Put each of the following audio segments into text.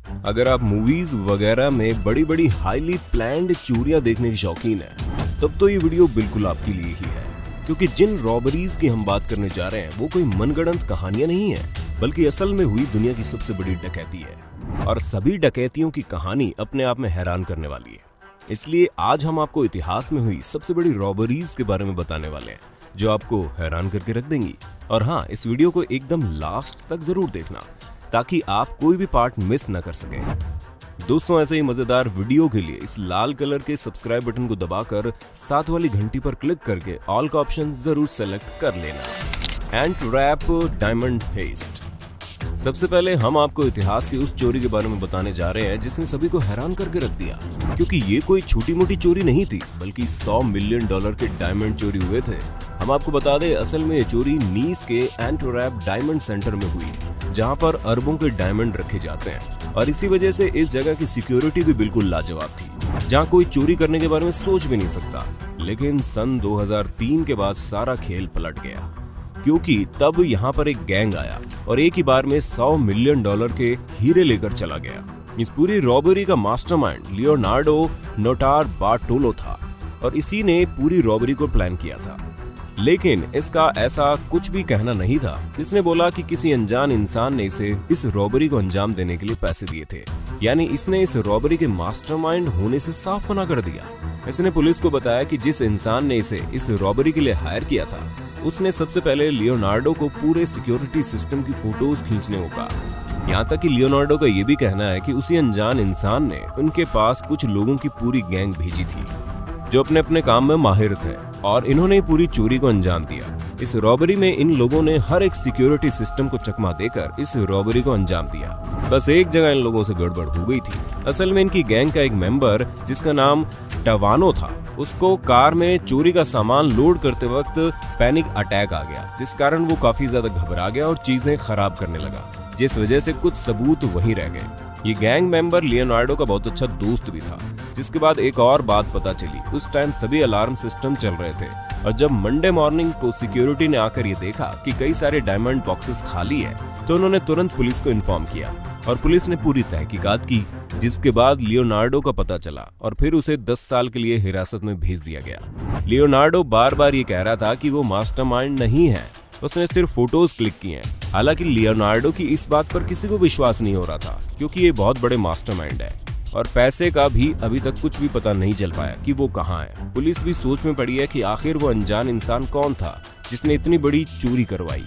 अगर आप मूवीज वगैरह में बड़ी बड़ी हाईली प्लान्ड चोरियां देखने के शौकीन हैं, तब तो ये वीडियो बिल्कुल आपके लिए ही है, क्योंकि जिन रॉबरीज की हम बात करने जा रहे हैं वो कोई मनगढ़ंत कहानियां नहीं है, बल्कि असल में हुई दुनिया की सबसे बड़ी डकैती है। और सभी डकैतियों की कहानी अपने आप में हैरान करने वाली है। इसलिए आज हम आपको इतिहास में हुई सबसे बड़ी रॉबरीज के बारे में बताने वाले हैं, जो आपको हैरान करके रख देंगी। और हाँ, इस वीडियो को एकदम लास्ट तक जरूर देखना, ताकि आप कोई भी पार्ट मिस न कर सकें। दोस्तों, ऐसे ही मजेदार वीडियो के लिए इस लाल कलर के सब्सक्राइब बटन को दबाकर साथ वाली घंटी पर क्लिक करके ऑल का ऑप्शन जरूर सेलेक्ट कर लेना। Antwerp diamond heist. सबसे पहले हम आपको इतिहास की उस चोरी के बारे में बताने जा रहे हैं जिसने सभी को हैरान करके रख दिया, क्योंकि ये कोई छोटी मोटी चोरी नहीं थी, बल्कि $100 मिलियन के डायमंड चोरी हुए थे। हम आपको बता दें, असल में ये चोरी नीस के एंटवर्प डायमंड सेंटर में हुई, जहां पर अरबों के डायमंड रखे जाते हैं। और इसी वजह से इस जगह की सिक्योरिटी भी बिल्कुल लाजवाब थी, जहां कोई चोरी करने के बारे में सोच भी नहीं सकता। लेकिन सन 2003 के बाद सारा खेल पलट गया, क्योंकि तब यहाँ पर एक गैंग आया और एक ही बार में $100 मिलियन के हीरे लेकर चला गया। इस पूरी रॉबरी का मास्टरमाइंड लियोनार्डो नोटार बार्टोलो था, और इसी ने पूरी रॉबरी को प्लान किया था। लेकिन इसका ऐसा कुछ भी कहना नहीं था। इसने बोला कि किसी अनजान इंसान ने इसे इस रॉबरी को अंजाम देने के लिए पैसे दिए थे, यानी इसने इस रॉबरी के मास्टरमाइंड होने से साफ मना कर दिया। इसने पुलिस को बताया कि जिस इंसान ने इसे इस रॉबरी के लिए हायर किया था, उसने सबसे पहले लियोनार्डो को पूरे सिक्योरिटी सिस्टम की फोटोज खींचने को कहा। यहाँ तक कि लियोनार्डो का ये भी कहना है कि उसी अनजान इंसान ने उनके पास कुछ लोगों की पूरी गैंग भेजी थी, जो अपने अपने काम में माहिर थे, और इन्होंने पूरी चोरी को अंजाम दिया। इस रॉबरी में इन लोगों ने हर एक सिक्योरिटी सिस्टम को चकमा देकर इस रॉबरी को अंजाम दिया। बस एक जगह इन लोगों से गड़बड़ हो गई थी। असल में इनकी गैंग का एक मेंबर, जिसका नाम टवानो था, उसको कार में चोरी का सामान लोड करते वक्त पैनिक अटैक आ गया, जिस कारण वो काफी ज्यादा घबरा गया और चीजें खराब करने लगा, जिस वजह से कुछ सबूत वहीं रह गए। ये गैंग मेंबर लियोनार्डो का बहुत अच्छा दोस्त भी था। जिसके बाद एक और बात पता चली, उस टाइम सभी अलार्म सिस्टम चल रहे थे, और जब मंडे मॉर्निंग को सिक्योरिटी ने आकर ये देखा कि कई सारे डायमंड बॉक्सेस खाली है, तो उन्होंने तुरंत पुलिस को इन्फॉर्म किया, और पुलिस ने पूरी तहकीकात की, जिसके बाद लियोनार्डो का पता चला और फिर उसे 10 साल के लिए हिरासत में भेज दिया गया। लियोनार्डो बार बार ये कह रहा था कि वो मास्टरमाइंड नहीं है, उसने सिर्फ फोटोज क्लिक किए हैं। हालांकि लियोनार्डो की इस बात पर किसी को विश्वास नहीं हो रहा था, क्योंकि ये बहुत बड़े मास्टरमाइंड है, और पैसे का भी अभी तक कुछ भी पता नहीं चल पाया कि वो कहाँ है। पुलिस भी सोच में पड़ी है कि आखिर वो अनजान इंसान कौन था जिसने इतनी बड़ी चोरी करवाई।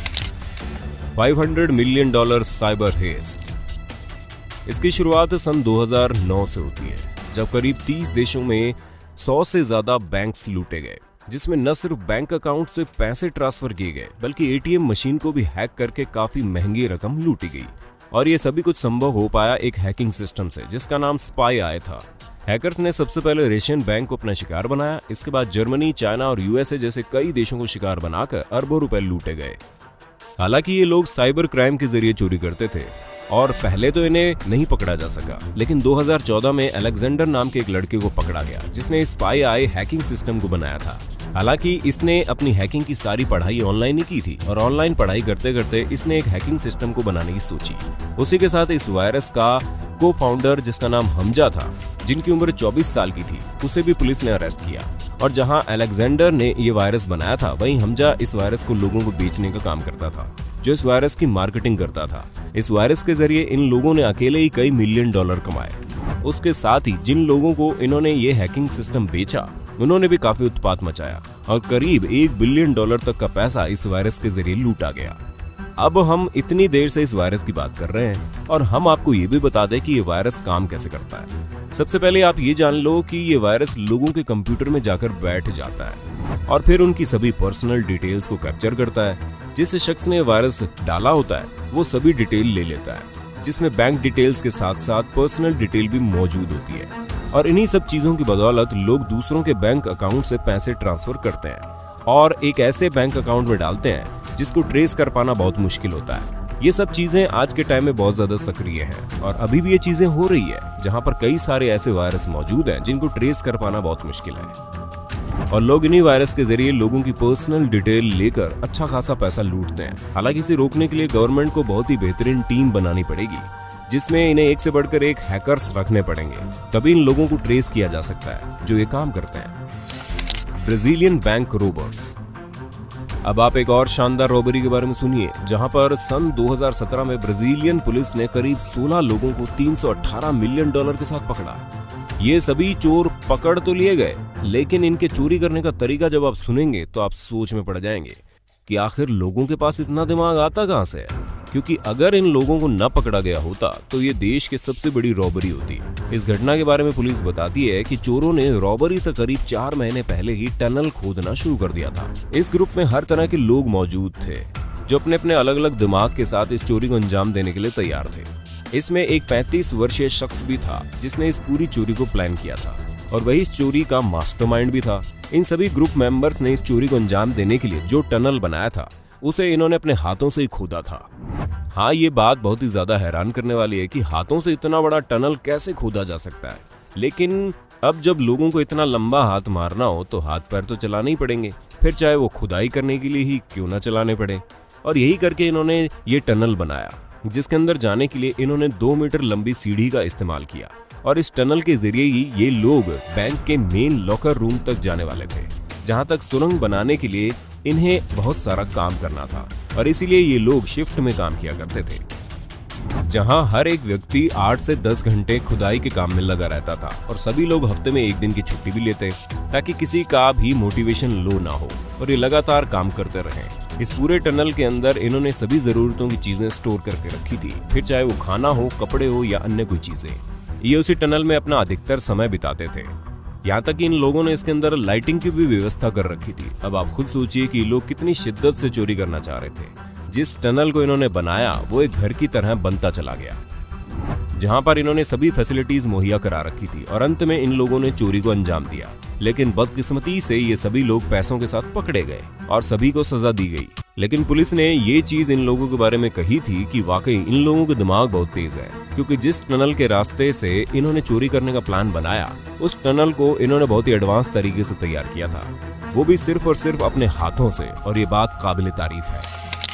$500 मिलियन साइबर हेस्ट। इसकी शुरुआत सन 2009 से होती है, जब करीब 30 देशों में 100 से ज्यादा बैंक्स लूटे गए, जिसमें न सिर्फ बैंक अकाउंट से पैसे ट्रांसफर किए गए, बल्कि एटीएम मशीन को भी हैक करके काफी महंगी रकम लूटी गई। और ये सभी कुछ संभव हो पाया एक हैकिंग सिस्टम से, जिसका नाम स्पाई आई था। हैकर्स ने सबसे पहले रशियन बैंक को अपना शिकार बनाया। इसके बाद जर्मनी, चाइना और यूएसए जैसे कई देशों को शिकार बनाकर अरबों रुपए लूटे गए। हालांकि ये लोग साइबर क्राइम के जरिए चोरी करते थे, और पहले तो इन्हें नहीं पकड़ा जा सका। लेकिन 2014 में अलेक्जेंडर नाम के एक लड़के को पकड़ा गया, जिसने स्पाई आई हैकिंग सिस्टम को बनाया था। हालांकि इसने अपनी हैकिंग की सारी पढ़ाई ऑनलाइन ही की थी, और ऑनलाइन पढ़ाई करते करते इसने एक हैकिंग सिस्टम को बनाने की सोची। उसी के साथ इस वायरस का को फाउंडर, जिसका नाम हमजा था, जिनकी उम्र 24 साल की थी, उसे भी पुलिस ने अरेस्ट किया। और जहां अलेक्जेंडर ने ये वायरस बनाया था, वहीं हमजा इस वायरस को लोगों को बेचने का काम करता था, जो इस वायरस की मार्केटिंग करता था। इस वायरस के जरिए इन लोगों ने अकेले ही कई मिलियन डॉलर कमाए। उसके साथ ही जिन लोगों को इन्होंने ये हैकिंग सिस्टम बेचा, उन्होंने भी काफी उत्पात मचाया, और करीब $1 बिलियन तक का पैसा इस वायरस के जरिए लूटा गया। अब हम इतनी देर से इस वायरस की बात कर रहे हैं, और हम आपको ये भी बता दें कि ये वायरस काम कैसे करता है। सबसे पहले आप ये जान लो कि ये वायरस लोगों के कंप्यूटर में जाकर बैठ जाता है, और फिर उनकी सभी पर्सनल डिटेल्स को कैप्चर करता है। जिस शख्स ने वायरस डाला होता है, वो सभी डिटेल ले लेता है, जिसमें बैंक डिटेल्स के साथ साथ पर्सनल डिटेल भी मौजूद होती है। और इन्हीं सब चीजों की बदौलत लोग दूसरों के बैंक अकाउंट से पैसे ट्रांसफर करते हैं, और एक ऐसे बैंक अकाउंट में डालते हैं जिसको ट्रेस कर पाना बहुत मुश्किल होता है। ये सब चीजें आज के टाइम में बहुत ज्यादा सक्रिय हैं, और अभी भी ये चीजें हो रही है, जहां पर कई सारे ऐसे वायरस मौजूद हैं जिनको ट्रेस कर पाना बहुत मुश्किल है। और लोग इन्हीं वायरस के जरिए लोगों की पर्सनल डिटेल लेकर अच्छा खासा पैसा लूटते हैं। हालांकि इसे रोकने के लिए गवर्नमेंट को बहुत ही बेहतरीन टीम बनानी पड़ेगी, जिसमें इन्हें एक से बढ़कर एक हैकर्स रखने पड़ेंगे, तभी इन लोगों को ट्रेस किया जा सकता है जो ये काम करते हैं। Brazilian bank robbers. अब आप एक और शानदार रॉबरी के बारे में सुनिए, जहां पर सन 2017 में ब्राजीलियन पुलिस ने करीब 16 लोगों को $318 मिलियन के साथ पकड़ा। ये सभी चोर पकड़ तो लिए गए, लेकिन इनके चोरी करने का तरीका जब आप सुनेंगे तो आप सोच में पड़ जाएंगे कि आखिर लोगों के पास इतना दिमाग आता कहां से है, क्योंकि अगर इन लोगों को न पकड़ा गया होता तो ये देश की सबसे बड़ी रॉबरी होती। इस घटना के बारे में पुलिस बताती है कि चोरों ने रॉबरी से करीब 4 महीने पहले ही टनल खोदना शुरू कर दिया था। इस ग्रुप में हर तरह के लोग मौजूद थे जो अपने अपने अलग अलग दिमाग के साथ इस चोरी को अंजाम देने के लिए तैयार थे। इसमें एक 35 वर्षीय शख्स भी था जिसने इस पूरी चोरी को प्लान किया था और वही इस चोरी का मास्टरमाइंड भी था। इन सभी ग्रुप मेंबर्स ने इस चोरी को अंजाम देने के लिए जो टनल बनाया था उसे इन्होंने अपने हाथों से ही खोदा था। हाँ, ये बात बहुत ही ज्यादा हैरान करने वाली है कि हाथों से इतना बड़ा टनल कैसे खोदा जा सकता है, लेकिन अब जब लोगों को इतना लंबा हाथ मारना हो तो हाथ पैर तो चलाने ही पड़ेंगे, फिर चाहे वो खुदाई करने के लिए ही क्यों ना चलाने पड़े। और यही करके इन्होंने ये टनल बनाया, जिसके अंदर जाने के लिए इन्होंने 2 मीटर लंबी सीढ़ी का इस्तेमाल किया और इस टनल के जरिए ही ये लोग बैंक के मेन लॉकर रूम तक जाने वाले थे, जहां तक सुरंग बनाने के लिए इन्हें बहुत सारा काम करना था और इसीलिए ये लोग शिफ्ट में काम किया करते थे, जहां हर एक व्यक्ति 8 से 10 घंटे खुदाई के काम में लगा रहता था और सभी लोग हफ्ते में 1 दिन की छुट्टी भी लेते ताकि किसी का भी मोटिवेशन लो ना हो और ये लगातार काम करते रहें। इस पूरे टनल के अंदर इन्होंने सभी जरूरतों की चीजें स्टोर करके रखी थी, फिर चाहे वो खाना हो, कपड़े हो या अन्य कोई चीजें। ये उसी टनल में अपना अधिकतर समय बिताते थे। यहाँ तक कि इन लोगों ने इसके अंदर लाइटिंग की भी व्यवस्था कर रखी थी। अब आप खुद सोचिए कि लोग कितनी शिद्दत से चोरी करना चाह रहे थे। जिस टनल को इन्होंने बनाया वो एक घर की तरह बनता चला गया, जहां पर इन्होंने सभी फैसिलिटीज मुहैया करा रखी थी और अंत में इन लोगों ने चोरी को अंजाम दिया। लेकिन बदकिस्मती से ये सभी लोग पैसों के साथ पकड़े गए और सभी को सजा दी गई। लेकिन पुलिस ने ये चीज इन लोगों के बारे में कही थी कि वाकई इन लोगों का दिमाग बहुत तेज है, क्योंकि जिस टनल के रास्ते से इन्होंने चोरी करने का प्लान बनाया उस टनल को इन्होंने बहुत ही एडवांस तरीके से तैयार किया था, वो भी सिर्फ और सिर्फ अपने हाथों से, और ये बात काबिल तारीफ है।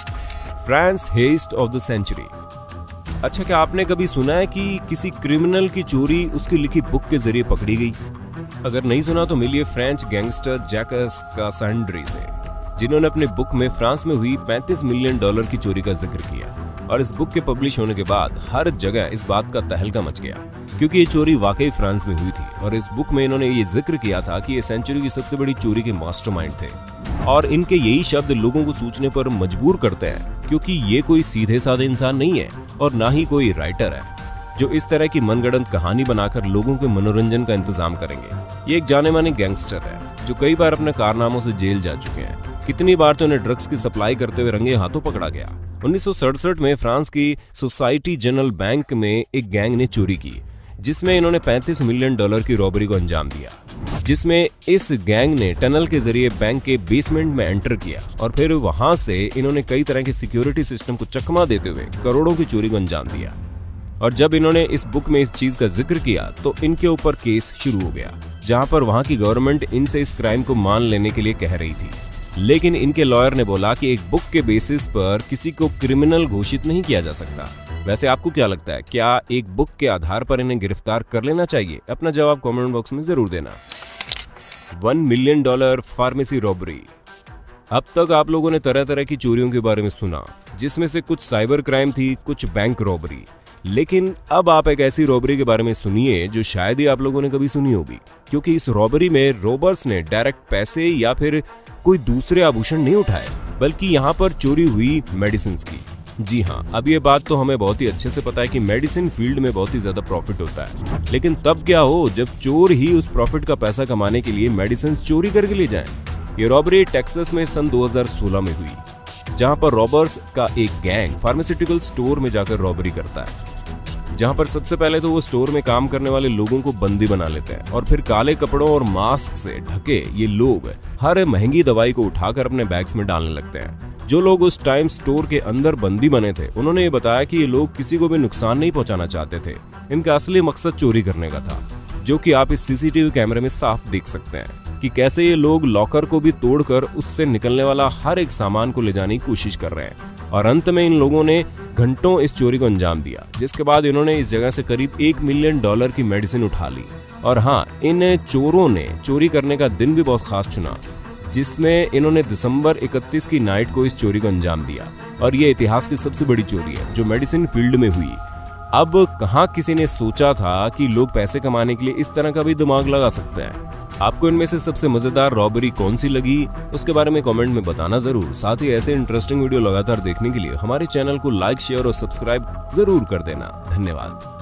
France heist of the century. अच्छा, क्या आपने कभी सुना है कि किसी क्रिमिनल की चोरी उसकी लिखी बुक के जरिए पकड़ी गई? अगर नहीं सुना तो मिलिए फ्रेंच गैंगस्टर जैकस कासांड्री से, जिन्होंने अपनी बुक में फ्रांस में हुई $35 मिलियन की चोरी का जिक्र किया। और इस बुक के पब्लिश होने के बाद हर जगह इस बात का तहलका मच गया, क्योंकि ये चोरी वाकई फ्रांस में हुई थी। और इस बुक में इन्होंने ये जिक्र किया था कि ये सेंचुरी की सबसे बड़ी चोरी के मास्टरमाइंड थे। और इनके यही शब्द लोगों को सोचने पर मजबूर करते हैं, क्योंकि ये कोई सीधे साधे इंसान नहीं है और ना ही कोई राइटर है जो इस तरह की मनगढ़ंत कहानी बनाकर लोगों के मनोरंजन का इंतजाम करेंगे। ये एक जाने माने गैंगस्टर है जो कई बार अपने कारनामों से जेल जा चुके हैं। कितनी बार तो उन्हें ड्रग्स की सप्लाई करते हुए रंगे हाथों पकड़ा गया। 1967 में फ्रांस की सोसाइटी जनरल बैंक में एक गैंग ने चोरी की, जिसमें इन्होंने $35 मिलियन की रॉबरी को अंजाम दिया, जिसमें इस गैंग ने टनल के जरिए बैंक के बेसमेंट में एंटर किया और फिर वहां से इन्होंने कई तरह के सिक्योरिटी सिस्टम को चकमा देते हुए करोड़ों की चोरी को अंजाम दिया। और जब इन्होंने इस बुक में इस चीज का जिक्र किया तो इनके ऊपर केस शुरू हो गया, जहां पर वहां की गवर्नमेंट इनसे इस क्राइम को मान लेने के लिए कह रही थी। लेकिन इनके लॉयर ने बोला कि एक बुक के बेसिस पर किसी को क्रिमिनल घोषित नहीं किया जा सकता। वैसे आपको क्या लगता है, क्या एक बुक के आधार पर इन्हें गिरफ्तार कर लेना चाहिए? अपना जवाब कमेंट बॉक्स में जरूर देना। $1 मिलियन फार्मेसी रॉबरी। अब तक आप लोगों ने तरह तरह की चोरियों के बारे में सुना, जिसमें से कुछ साइबर क्राइम थी, कुछ बैंक रॉबरी। लेकिन अब आप एक ऐसी रॉबरी के बारे में सुनिए जो शायद ही आप लोगों ने कभी सुनी होगी, क्योंकि इस रॉबरी में रॉबर्स ने डायरेक्ट पैसे या फिर कोई दूसरे आभूषण नहीं उठाए, बल्कि यहाँ पर चोरी हुई मेडिसिन की। जी हाँ, अब ये बात तो हमें बहुत ही अच्छे से पता है कि मेडिसिन फील्ड में बहुत ही ज्यादा प्रॉफिट होता है। लेकिन तब क्या हो जब चोर ही उस प्रॉफिट का पैसा कमाने के लिए मेडिसिन चोरी करके ले जाएं। ये रॉबरी टेक्सास में सन 2016 में हुई, जहां पर रॉबर्स का एक गैंग फार्मास्यूटिकल स्टोर में जाकर रॉबरी करता है, जहां पर सबसे पहले तो वो स्टोर में काम करने वाले लोगों को बंदी बना लेते हैं और फिर काले कपड़ों और मास्क से ढके ये लोग हर महंगी दवाई को उठाकर अपने बैग्स में डालने लगते हैं। जो लोग उस टाइम स्टोर के अंदर बंदी बने थे, उन्होंने ये बताया कि ये लोग किसी को भी नुकसान नहीं पहुंचाना चाहते थे। इनका असली मकसद चोरी करने का था, जो कि आप इस सीसीटीवी कैमरे में साफ देख सकते हैं कि कैसे ये लोग लॉकर को भी तोड़कर उससे निकलने वाला हर एक सामान को ले जाने की कोशिश कर रहे हैं। और अंत में इन लोगों ने घंटों इस चोरी को अंजाम दिया, जिसके बाद इन्होंने इस जगह से करीब $1 मिलियन की मेडिसिन उठा ली। और हाँ, इन चोरों ने चोरी करने का दिन भी बहुत खास चुना, जिसमें इन्होंने दिसंबर 31 की नाइट को इस चोरी को अंजाम दिया। और ये इतिहास की सबसे बड़ी चोरी है जो मेडिसिन फील्ड में हुई। अब कहाँ किसी ने सोचा था कि लोग पैसे कमाने के लिए इस तरह का भी दिमाग लगा सकते हैं। आपको इनमें से सबसे मजेदार रॉबरी कौन सी लगी, उसके बारे में कमेंट में बताना जरूर। साथ ही ऐसे इंटरेस्टिंग वीडियो लगातार देखने के लिए हमारे चैनल को लाइक, शेयर और सब्सक्राइब जरूर कर देना। धन्यवाद।